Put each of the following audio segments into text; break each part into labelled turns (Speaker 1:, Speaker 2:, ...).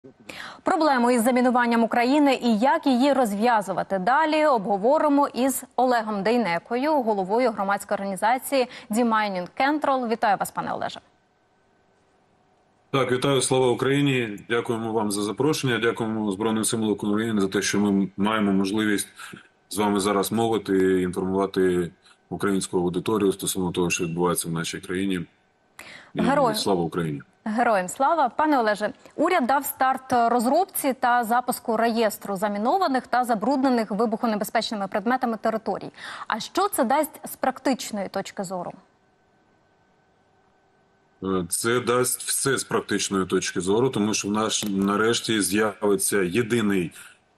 Speaker 1: Проблему із замінуванням України і як її розв'язувати далі обговоримо із Олегом Дейнекою, головою громадської організації Demining Control. Вітаю вас, пане Олеже.
Speaker 2: Так, вітаю, слава Україні. Дякуємо вам за запрошення. Дякуємо Збройним силам України за те, що ми маємо можливість з вами зараз мовити і інформувати українську аудиторію стосовно того, що відбувається в нашій країні. Слава Україні!
Speaker 1: Героям слава! Пане Олеже, уряд дав старт розробці та запуску реєстру замінованих та забруднених вибухонебезпечними предметами територій. А що це дасть з практичної точки зору?
Speaker 2: Це дасть все з практичної точки зору, тому що в нас нарешті з'явиться єдиний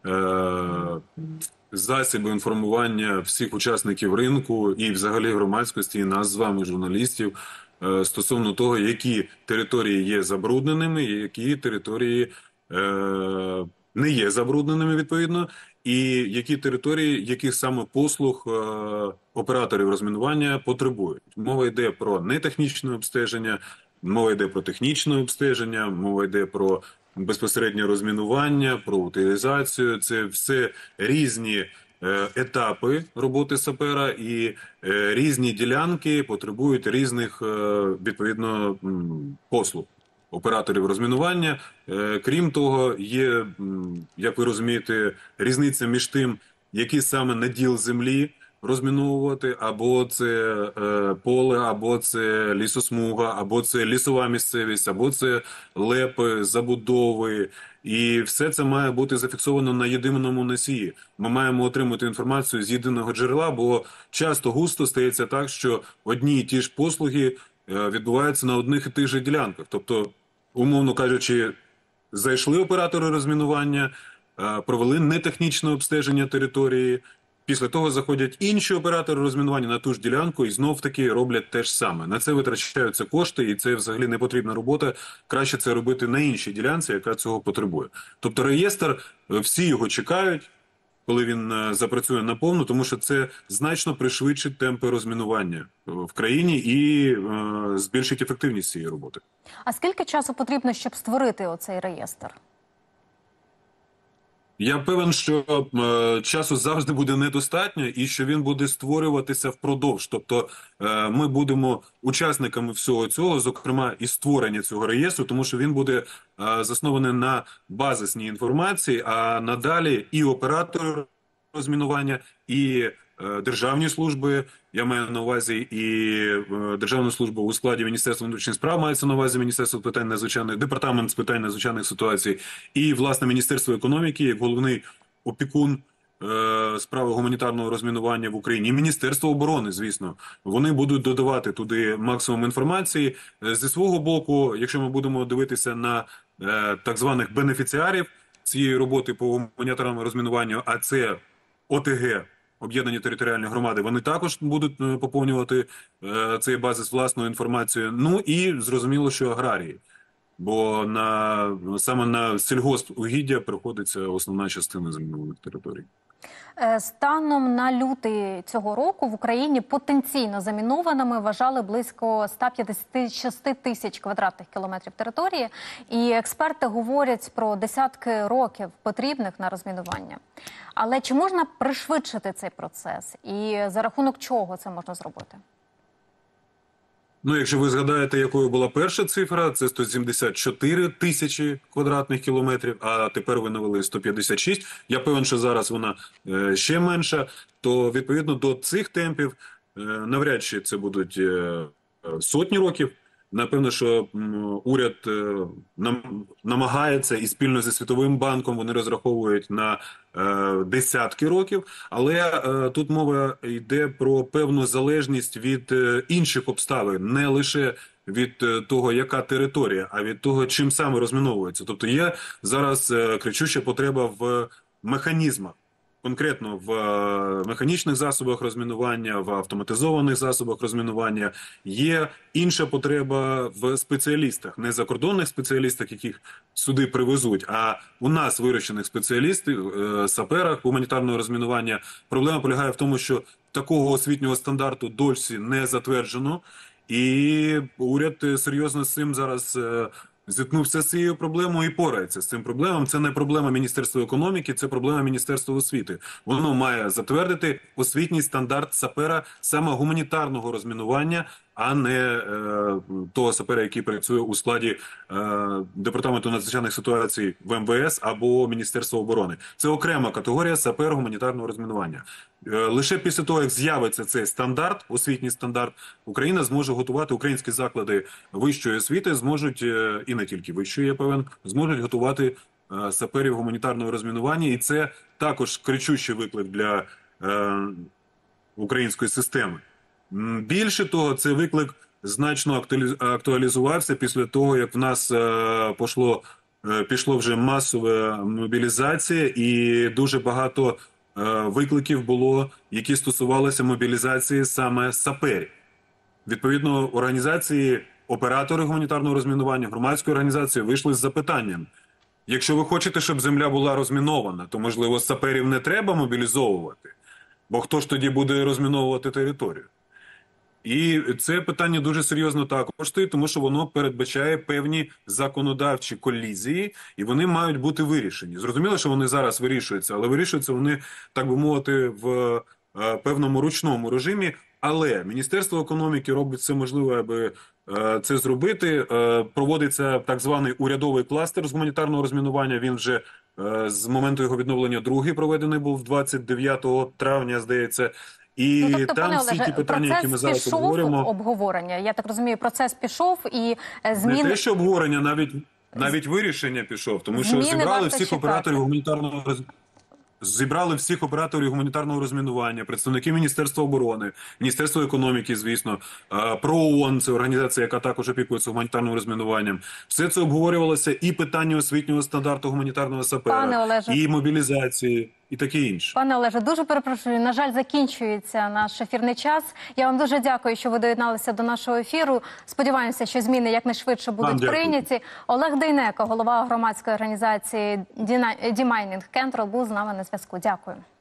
Speaker 2: засіб інформування всіх учасників ринку і взагалі громадськості, і нас з вами, журналістів, стосовно того, які території є забрудненими, і які території не є забрудненими, відповідно, і які території, яких саме послуг операторів розмінування потребують. Мова йде про нетехнічне обстеження, мова йде про технічне обстеження, мова йде про безпосереднє розмінування, про утилізацію. Це все різні етапи роботи сапера, і різні ділянки потребують різних, відповідно, послуг операторів розмінування. Крім того, є, як ви розумієте, різниця між тим, який саме наділ землі розміновувати, або це поле, або це лісосмуга, або це лісова місцевість, або це лепи, забудови. І все це має бути зафіксовано на єдиному носії. Ми маємо отримати інформацію з єдиного джерела, бо часто густо стається так, що одні і ті ж послуги відбуваються на одних і тих же ділянках. Тобто, умовно кажучи, зайшли оператори розмінування, провели нетехнічне обстеження території, після того заходять інші оператори розмінування на ту ж ділянку і знов-таки роблять те ж саме. На це витрачаються кошти, і це взагалі не потрібна робота. Краще це робити на іншій ділянці, яка цього потребує. Тобто реєстр, всі його чекають, коли він запрацює наповну, тому що це значно пришвидшить темпи розмінування в країні і збільшить ефективність цієї роботи.
Speaker 1: А скільки часу потрібно, щоб створити оцей реєстр?
Speaker 2: Я певен, що часу завжди буде недостатньо і що він буде створюватися впродовж. Тобто ми будемо учасниками всього цього, зокрема і створення цього реєстру, тому що він буде заснований на базисній інформації, а надалі і оператори розмінування, і державні служби, я маю на увазі і державну службу у складі Міністерства внутрішніх справ, мається на увазі Міністерство з питань надзвичайних, департамент з питань надзвичайних ситуацій, і, власне, Міністерство економіки, як головний опікун справи гуманітарного розмінування в Україні, і Міністерство оборони, звісно. Вони будуть додавати туди максимум інформації. Зі свого боку, якщо ми будемо дивитися на так званих бенефіціарів цієї роботи по гуманітарному розмінуванню, а це ОТГ, об'єднані територіальні громади, вони також будуть поповнювати цей базис власною інформацією. Ну і зрозуміло, що аграрії. Бо саме на сільгоспугіддя приходиться основна частина замінованих територій.
Speaker 1: Станом на лютий цього року в Україні потенційно замінованими вважали близько 156 тисяч квадратних кілометрів території. І експерти говорять про десятки років потрібних на розмінування. Але чи можна пришвидшити цей процес? І за рахунок чого це можна зробити?
Speaker 2: Ну, якщо ви згадаєте, якою була перша цифра, це 174 тисячі квадратних кілометрів, а тепер ви навели 156. Я певен, що зараз вона ще менша. То, відповідно, до цих темпів навряд чи це будуть сотні років. Напевно, що уряд намагається і спільно зі Світовим банком вони розраховують на десятки років, але тут мова йде про певну залежність від інших обставин, не лише від того, яка територія, а від того, чим саме розміновується. Тобто є зараз кричуща потреба в механізмах. Конкретно в механічних засобах розмінування, в автоматизованих засобах розмінування. Є інша потреба в спеціалістах, не закордонних спеціалістах, яких сюди привезуть, а у нас вирощених спеціалістів, саперах гуманітарного розмінування. Проблема полягає в тому, що такого освітнього стандарту досі не затверджено, і уряд серйозно з цим зараз зіткнувся з цією проблемою і порається з цим проблемом. Це не проблема Міністерства економіки, це проблема Міністерства освіти. Воно має затвердити освітній стандарт сапера саме гуманітарного розмінування, а не того сапера, який працює у складі Департаменту надзвичайних ситуацій в МВС або Міністерства оборони. Це окрема категорія сапер гуманітарного розмінування. Лише після того, як з'явиться цей стандарт, освітній стандарт, Україна зможе готувати, українські заклади вищої освіти зможуть, і не тільки вищої, я певен, зможуть готувати саперів гуманітарного розмінування. І це також кричущий виклик для української системи. Більше того, цей виклик значно актуалізувався після того, як в нас пішло вже масова мобілізація, і дуже багато викликів було, які стосувалися мобілізації саме саперів. Відповідно, організації, оператори гуманітарного розмінування, громадські організації вийшли з запитанням. Якщо ви хочете, щоб земля була розмінована, то, можливо, саперів не треба мобілізовувати, бо хто ж тоді буде розміновувати територію? І це питання дуже серйозно також стоїть, тому що воно передбачає певні законодавчі колізії, і вони мають бути вирішені. Зрозуміло, що вони зараз вирішуються, але вирішуються вони, так би мовити, в певному ручному режимі. Але Міністерство економіки робить все можливе, аби це зробити. Проводиться так званий урядовий кластер з гуманітарного розмінування. Він вже з моменту його відновлення другий проведений був 29 травня, здається. І
Speaker 1: тобто,
Speaker 2: там всі ті питання, які ми зараз обговорюємо...
Speaker 1: обговорення. Я так розумію, процес пішов і зміни...
Speaker 2: Не те, що обговорення, навіть вирішення пішов, тому що зібрали всіх операторів гуманітарного розмінування, представників Міністерства оборони, Міністерства економіки, звісно, ПРООН, це організація, яка також опікується гуманітарним розмінуванням. Все це обговорювалося, і питання освітнього стандарту гуманітарного сапера, і мобілізації, і таке інше.
Speaker 1: Пане Олеже, дуже перепрошую, на жаль, закінчується наш ефірний час. Я вам дуже дякую, що ви доєдналися до нашого ефіру. Сподіваємося, що зміни якнайшвидше будуть прийняті. Олег Дейнеко, голова громадської організації Demaining Control, був з нами на зв'язку. Дякую.